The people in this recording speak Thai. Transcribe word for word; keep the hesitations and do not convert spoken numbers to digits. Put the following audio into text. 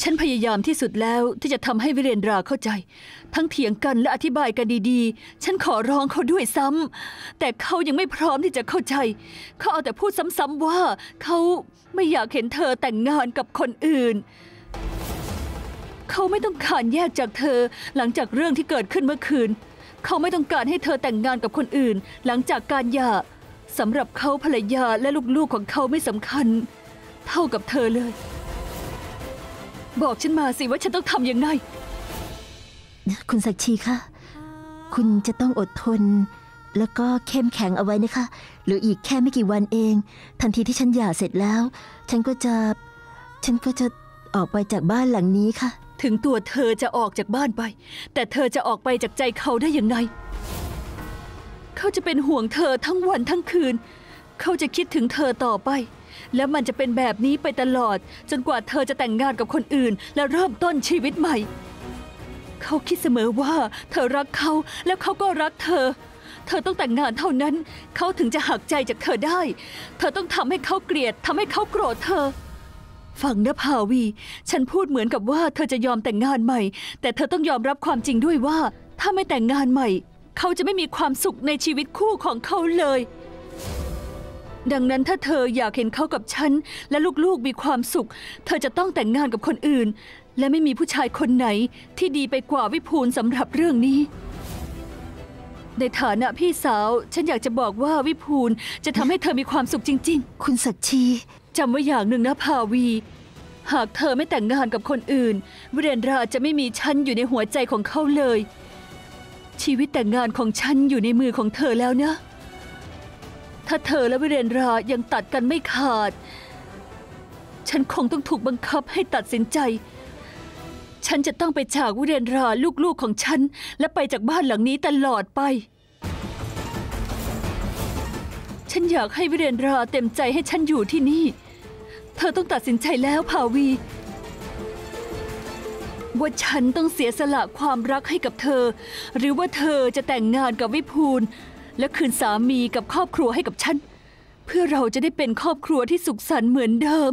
ฉันพยายามที่สุดแล้วที่จะทำให้วิเรนราเข้าใจทั้งเถียงกันและอธิบายกันดีๆฉันขอร้องเขาด้วยซ้ำแต่เขายังไม่พร้อมที่จะเข้าใจเขาเอาแต่พูดซ้ำๆว่าเขาไม่อยากเห็นเธอแต่งงานกับคนอื่นเขาไม่ต้องการแยกจากเธอหลังจากเรื่องที่เกิดขึ้นเมื่อคืนเขาไม่ต้องการให้เธอแต่งงานกับคนอื่นหลังจากการหย่าสำหรับเขาภรรยาและลูกๆของเขาไม่สำคัญเท่ากับเธอเลยบอกฉันมาสิว่าฉันต้องทำยังไงคุณศักดิ์ชีคะคุณจะต้องอดทนแล้วก็เข้มแข็งเอาไว้นะคะเหลืออีกแค่ไม่กี่วันเองทันทีที่ฉันหย่าเสร็จแล้วฉันก็จะฉันก็จะออกไปจากบ้านหลังนี้ค่ะถึงตัวเธอจะออกจากบ้านไปแต่เธอจะออกไปจากใจเขาได้ยังไงเขาจะเป็นห่วงเธอทั้งวันทั้งคืนเขาจะคิดถึงเธอต่อไปและมันจะเป็นแบบนี้ไปตลอดจนกว่าเธอจะแต่งงานกับคนอื่นและเริ่มต้นชีวิตใหม่เขาคิดเสมอว่าเธอรักเขาแล้วเขาก็รักเธอเธอต้องแต่งงานเท่านั้นเขาถึงจะหักใจจากเธอได้เธอต้องทำให้เขาเกลียดทำให้เขาโกรธเธอฟังนะภาวีฉันพูดเหมือนกับว่าเธอจะยอมแต่งงานใหม่แต่เธอต้องยอมรับความจริงด้วยว่าถ้าไม่แต่งงานใหม่เขาจะไม่มีความสุขในชีวิตคู่ของเขาเลยดังนั้นถ้าเธออยากเห็นเขากับฉันและลูกๆมีความสุขเธอจะต้องแต่งงานกับคนอื่นและไม่มีผู้ชายคนไหนที่ดีไปกว่าวิภูลสำหรับเรื่องนี้ในฐานะพี่สาวฉันอยากจะบอกว่าวิภูลจะทำให้เธอมีความสุขจริงๆคุณศักดิ์ชีจำไว้อย่างหนึ่งนะภาวีหากเธอไม่แต่งงานกับคนอื่นวิเรนราจะไม่มีฉันอยู่ในหัวใจของเขาเลยชีวิตแต่งงานของฉันอยู่ในมือของเธอแล้วนะถ้าเธอและวิเรนรายังตัดกันไม่ขาดฉันคงต้องถูกบังคับให้ตัดสินใจฉันจะต้องไปจากวิเรนราลูกๆของฉันและไปจากบ้านหลังนี้ตลอดไปฉันอยากให้วิเรนราเต็มใจให้ฉันอยู่ที่นี่เธอต้องตัดสินใจแล้วภาวีว่าฉันต้องเสียสละความรักให้กับเธอหรือว่าเธอจะแต่งงานกับวิภูลและคืนสามีกับครอบครัวให้กับฉันเพื่อเราจะได้เป็นครอบครัวที่สุขสันต์เหมือนเดิม